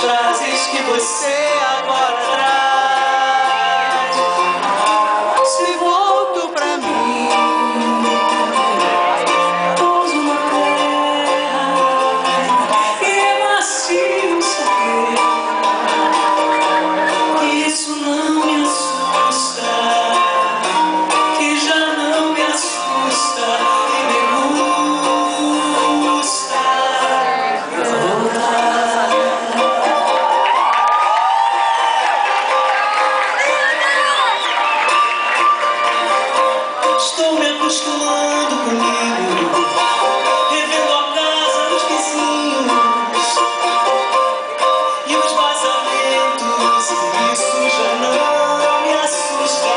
frases que você agora traz. Se volto pra mim, pouso na terra, e é macio saber que isso não me assusta, que já não me assusta e me gusta voltar. Estou me acostumando comigo, revendo a casa dos vizinhos e os vazamentos, e isso já não me assusta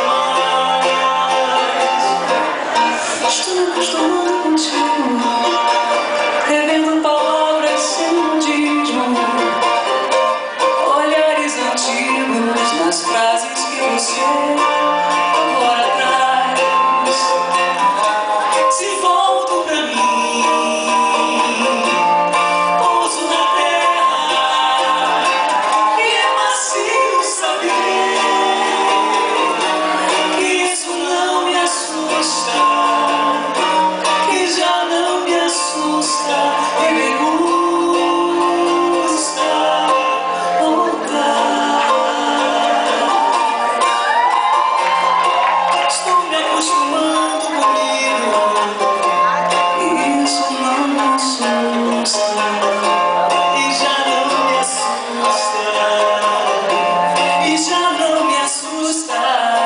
mais. Estou me acostumando contigo, revendo palavras sem modismo, olhares antigos nas frases que você agora traz. Se volto pra mim, pouso na terra, e é macio saber que isso não me assusta, que já não me assusta e me gusta voltar. Estou me acostumando comigo, isso não me assusta e já não me assusta, e já não me assusta.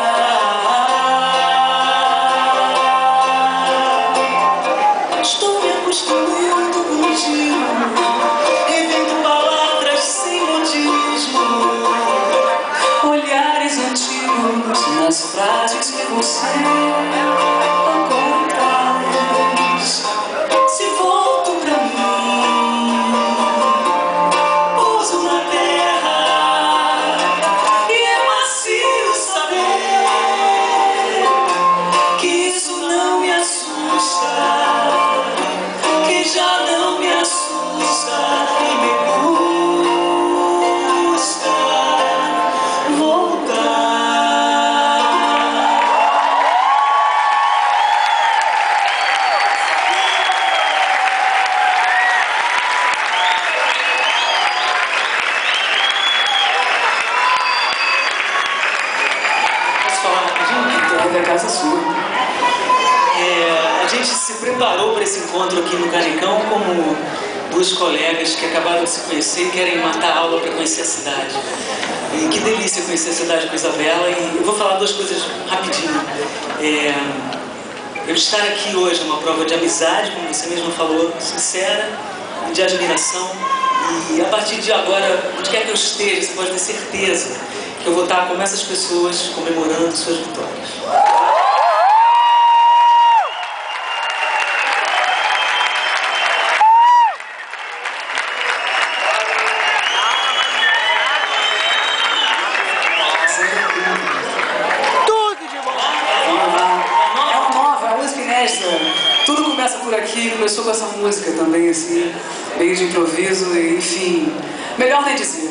Estou me acostumando contigo, revendo palavras sem modismo, olhares antigos nas frases que você agora traz. Se volto pra mim, pouso na terra, e é macio saber que isso não me assusta, que já não me assusta e me gusta voltar. Posso falar rapidinho? A casa é sua. A gente se preparou para esse encontro aqui no Canecão como duas colegas que acabaram de se conhecer e querem matar a aula para conhecer a cidade. E que delícia conhecer a cidade com a Isabela. E eu vou falar duas coisas rapidinho. Eu estar aqui hoje é uma prova de amizade, como você mesma falou, sincera, e de admiração. E a partir de agora, onde quer que eu esteja, você pode ter certeza que eu vou estar como essas pessoas comemorando suas vitórias. Tudo começa por aqui, começou com essa música também, assim, meio de improviso, e, enfim, melhor nem dizer.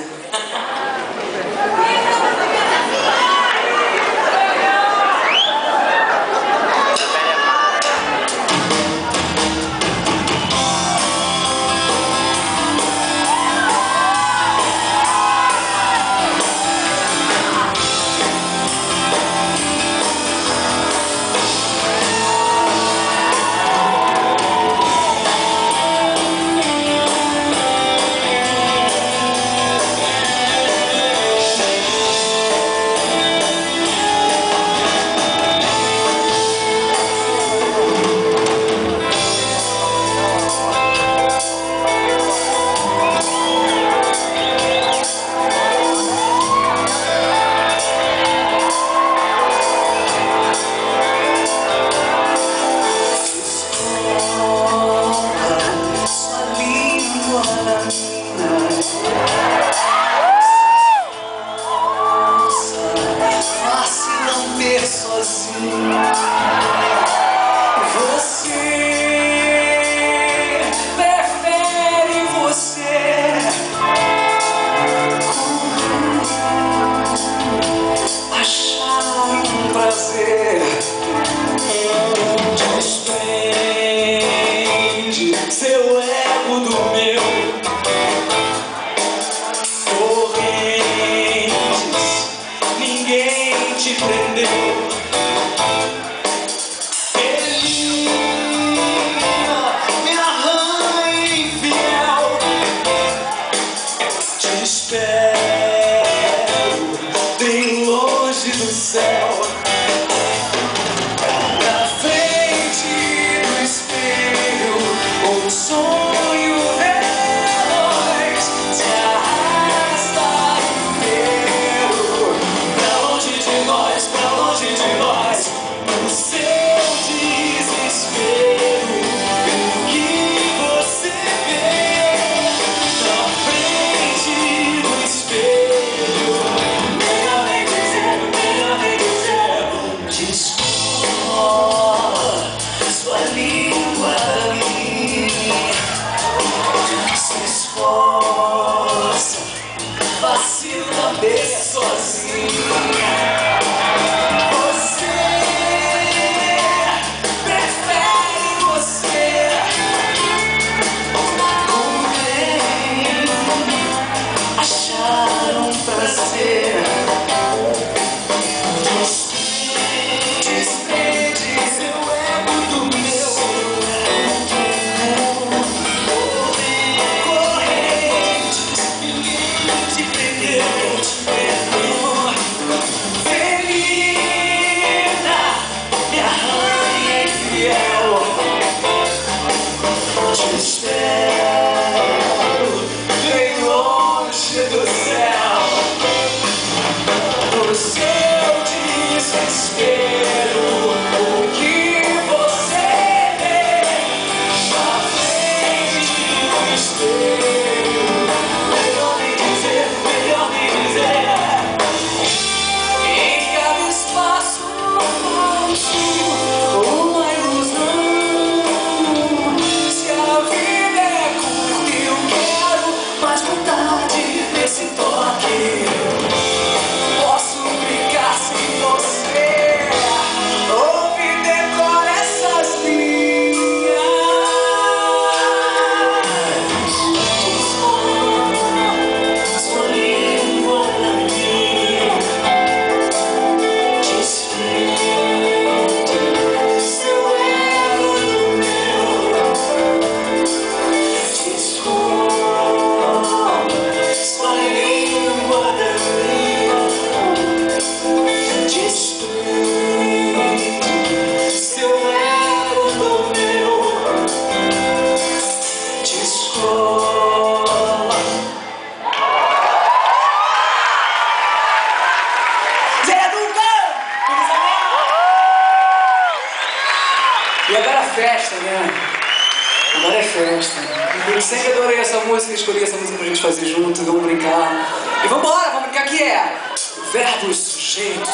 Agora é festa. Eu sempre adorei essa música, escolhi essa música pra gente fazer junto, vamos brincar. E vambora, vamos brincar que é verbos sujeitos.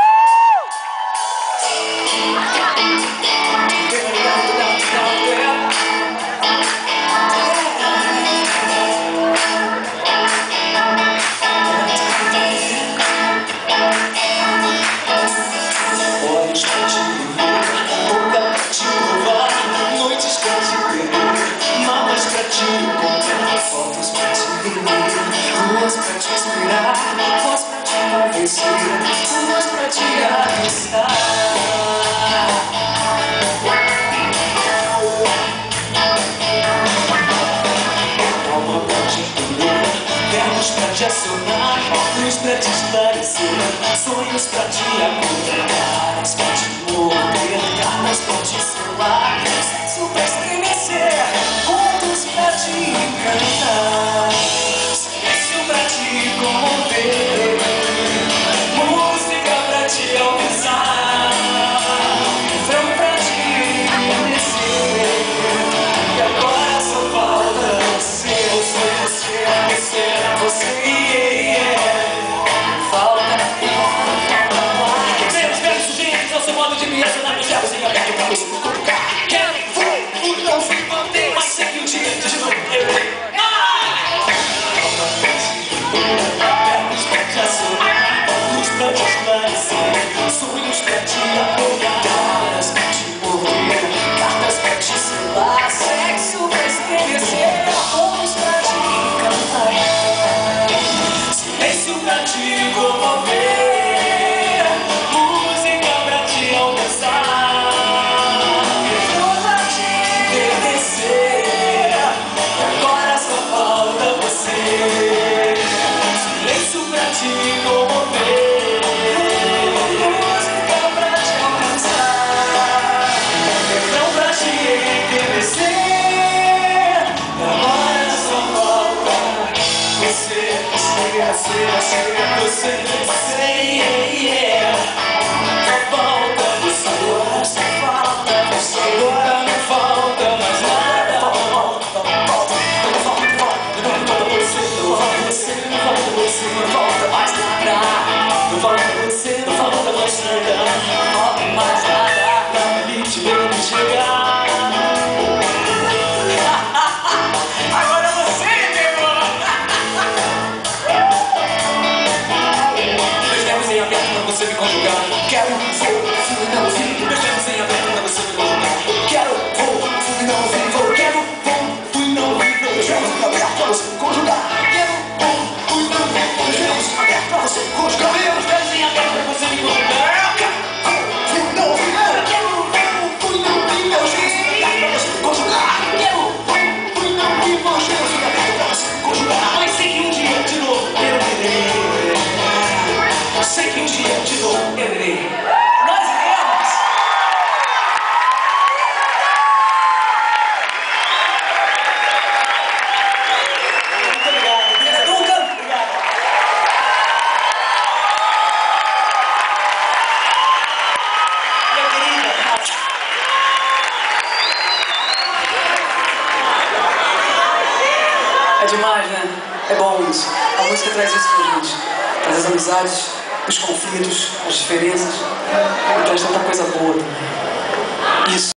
Olhos pra te ver, boca pra te provar, noites pra te perder, mapas pra te encontrar, fotos pra te reler, ruas pra te inspirar, voz pra te convencer, ruas pra te avistar. Alma pra te entender, verbos pra te acionar, luz pra te esclarecer, sonhos pra te acordar, caras pra te morder, cartas pra te selar, sexo pra estremecer, contos pra te encantar, silêncio pra te comover, música pra te alcançar, refrão pra te envelhecer, e agora só falta você, falta meus verbos sujeitos ao seu modo de me acionar, meus verbos em aberto pra você me colocar. Quero, vou, não fui manter, mas sei que um dia de novo eu verbos pra te acionar, luz pra te esclarecer, sonhos pra te apoiar, caras pra te morrer, cartas pra te selar, sexo pra estremecer, amores pra te encantar, silêncio pra te comover, música pra te alcançar, refrão pra te envelhecer, agora só falta você, silêncio pra te comover, música pra te alcançar, refrão pra te envelhecer, agora só falta você, yeah. Só falta você, só falta você, agora não falta mais nada. Não falta mais nada. Não falta você, não falta mais nada. Não falta mais nada. Pra mim te ver me chegar. Agora você pegou. Meus verbos em aberto pra você me conjugar. Quero, vou, fui, não vi. Meus verbos em aberto pra você me conjugar. Quero, vou, fui, não vi. Vou, quero, vou, fui, não vi. Meus verbos em aberto pra você me conjugar. Quero, vou, fui, não vi. Meus verbos em aberto pra você me conjugar. Meus verbos em aberto pra você me conjugar. Quero, vou, fui, não vi. Quero, vou, fui, não vi. Meus verbos em aberto pra você me conjugar. Quero, vou, fui, não vi. Meus verbos em aberto pra você me conjugar. Mas sei que um dia de novo eu irei. Sei que um dia de novo eu irei. Nós iremos! Muito obrigado. Duncan, obrigado. Minha querida. É demais, né? É bom isso. A música traz isso pra gente. Traz as amizades, os conflitos, as diferenças. E traz tanta coisa boa. Isso.